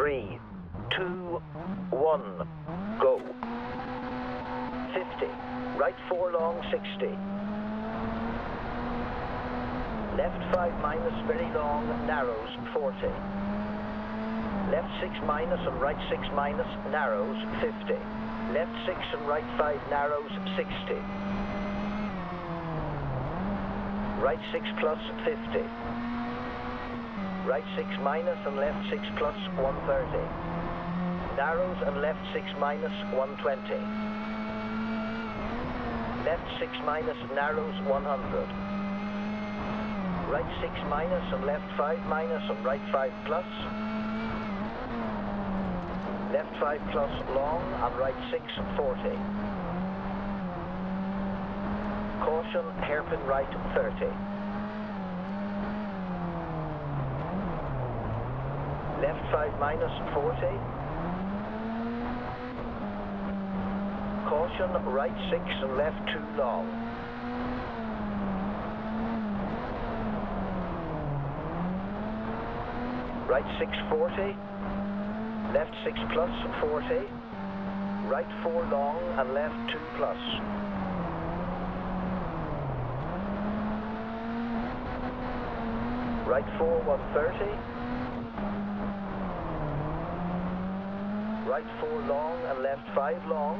3, 2, 1, go. 50, right 4 long, 60. Left 5 minus, very long, narrows, 40. Left 6 minus and right 6 minus, narrows, 50. Left 6 and right 5 narrows, 60. Right 6 plus, 50. Right 6 minus and left 6 plus, 130. Narrows and left 6 minus, 120. Left 6 minus, narrows, 100. Right 6 minus and left 5 minus and right 5 plus. Left 5 plus long and right 6, 40. Caution, hairpin right, 30. Left 5 minus, 40. Caution, right 6 and left 2 long. Right 6, 40. Left 6 plus, 40. Right 4 long and left 2 plus. Right 4, 130. Right 4 long and left 5 long.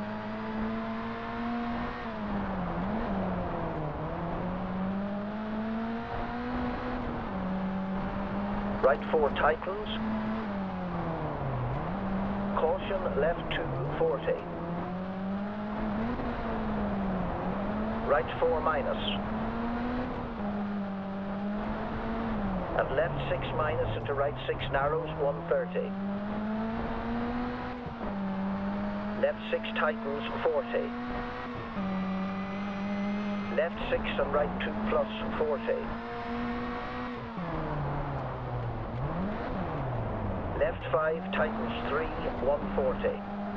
Right 4 tightens. Caution, left 2, 40. Right 4 minus. And left 6 minus into right 6 narrows, 130. Left 6 tightens, 40. Left 6 and right 2 plus, 40. Left 5 tightens 3, 140.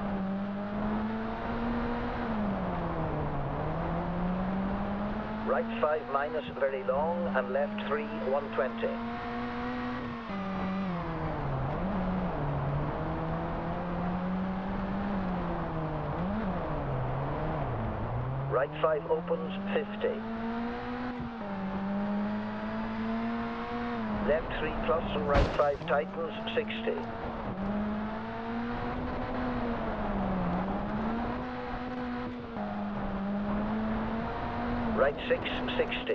Right 5 minus, very long, and left 3, 120. Right 5 opens, 50. Left 3 plus and right 5 tightens, 60. Right 6, 60.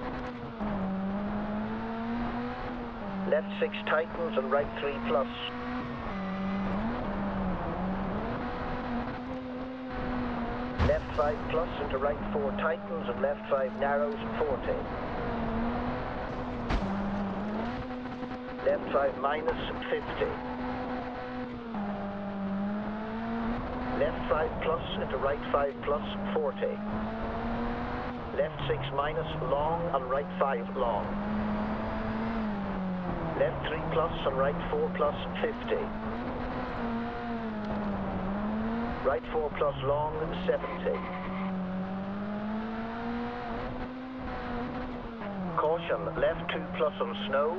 Left 6 tightens and right 3 plus. Left 5 plus into right 4 tightens and left 5 narrows, 40. Left 5 minus, 50. Left 5 plus into right 5 plus, 40. Left 6 minus, long and right 5 long. Left 3 plus and right 4 plus, 50. Right 4 plus long, 70. Caution, left 2 plus on snow.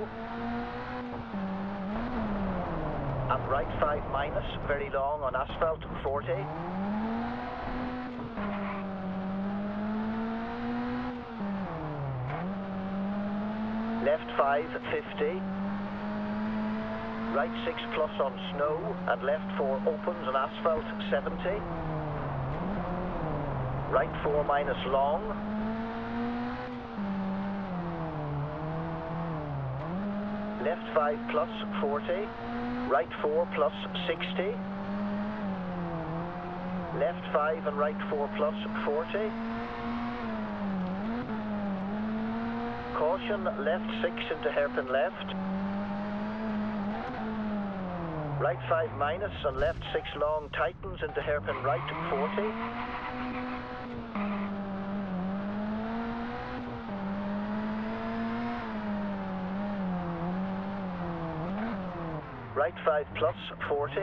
And right 5 minus, very long on asphalt, 40. Left 5, 50. Right 6 plus on snow and left 4 opens on asphalt, 70. Right 4 minus long. Left 5 plus, 40. Right 4 plus, 60. Left 5 and right 4 plus, 40. Caution, left 6 into hairpin left. Right 5 minus and left 6 long tightens into hairpin right, 40. Right 5 plus, 40.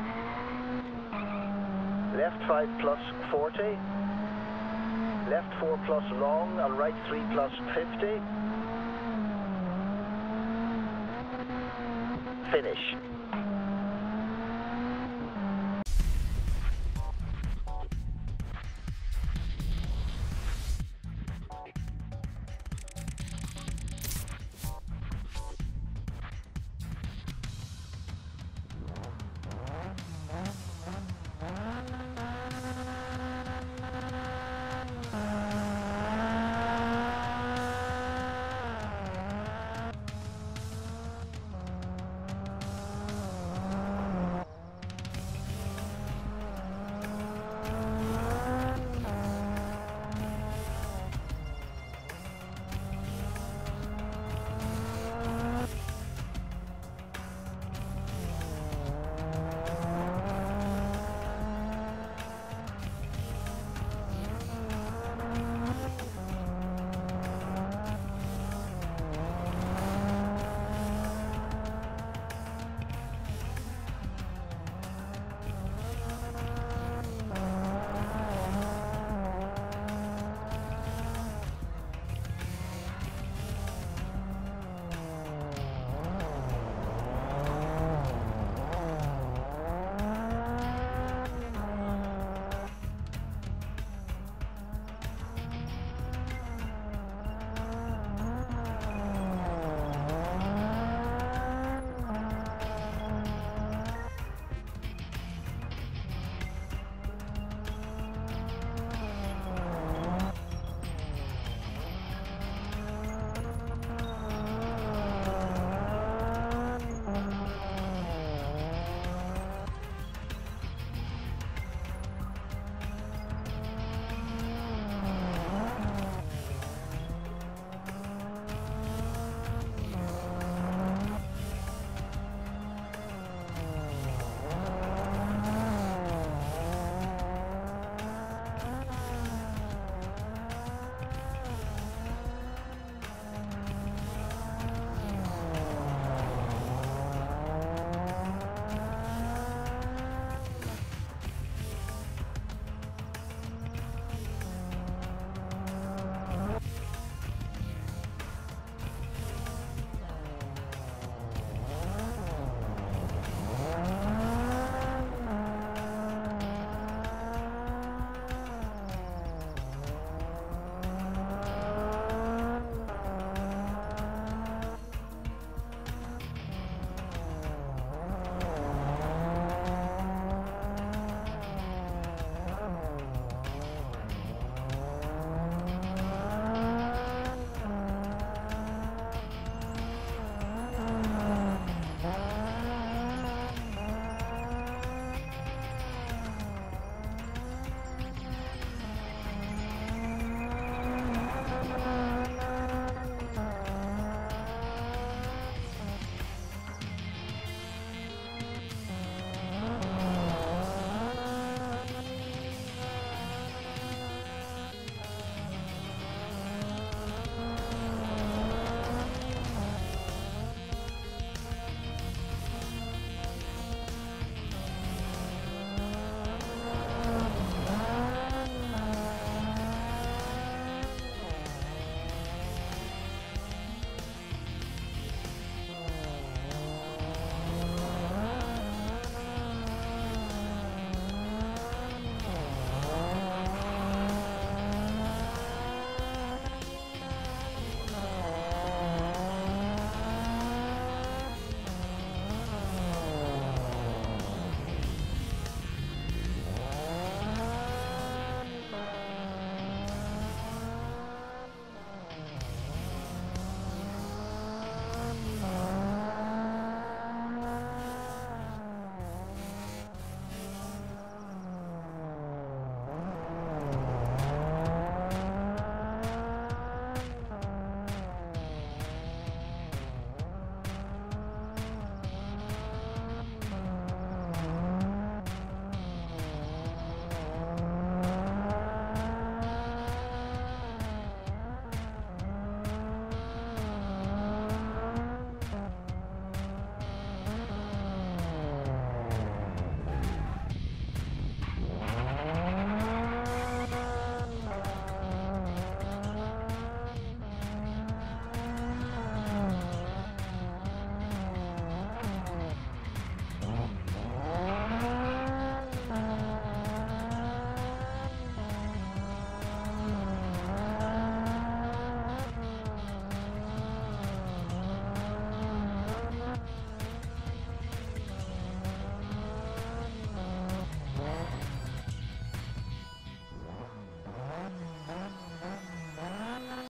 Left 5 plus, 40. Left 4 plus long and right 3 plus, 50. Finish.